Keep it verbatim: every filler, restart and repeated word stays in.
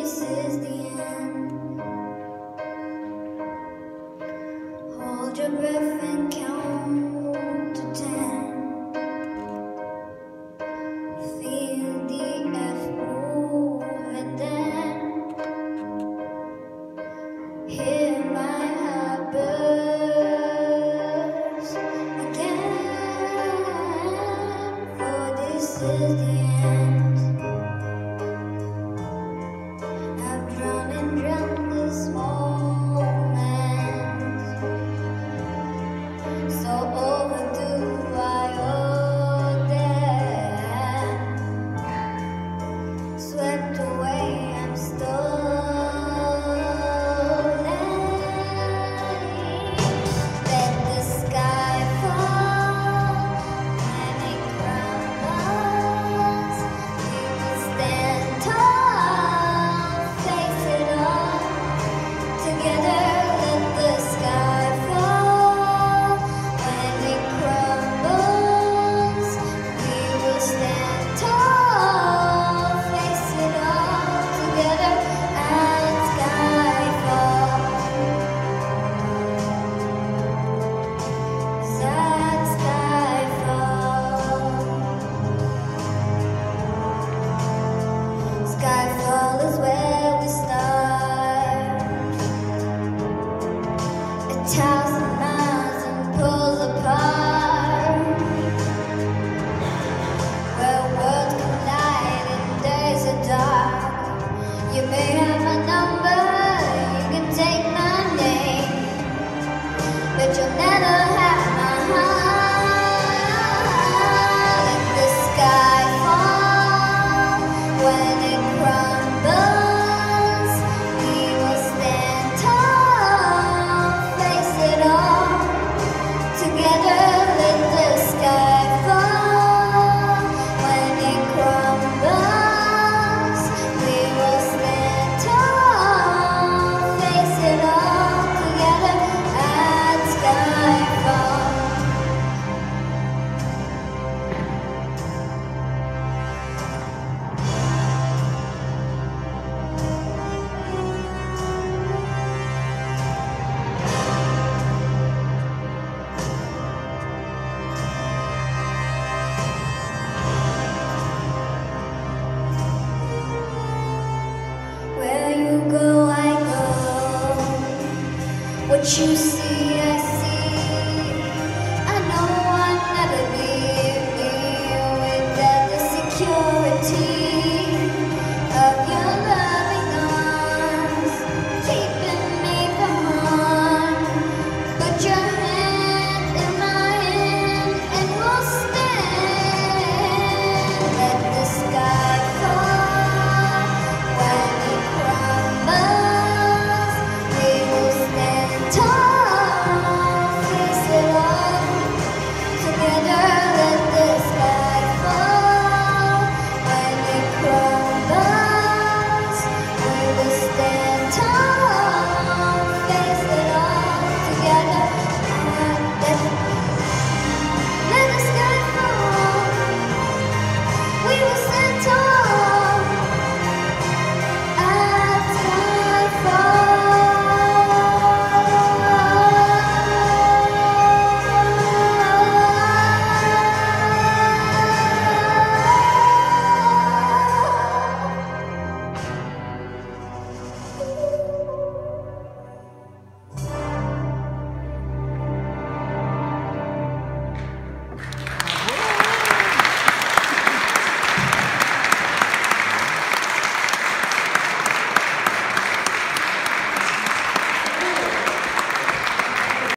this is the end. Hold your breath and count to ten. Feel the F move and then hear my heart burst again. For this is the end. I've drowned and drowned this moment, so overdue I owe them. Swept away, I'm stolen. Let the sky fall and it crumbles. We will stand tall, face it all together. Let the sky fall when it crumbles. We will stand tall, face it all together at Skyfall. At Skyfall. Skyfall is where we start. A thousand miles and pulls apart, where worlds collide and days are dark. You may have my number, you can take my name, but you'll never have my heart. Let the sky fall when it crumbles. We will stand tall, face it all together. Let the sky fall when it crumbles. We will stand tall, face it all together at Skyfall. Where you go, I go. What you see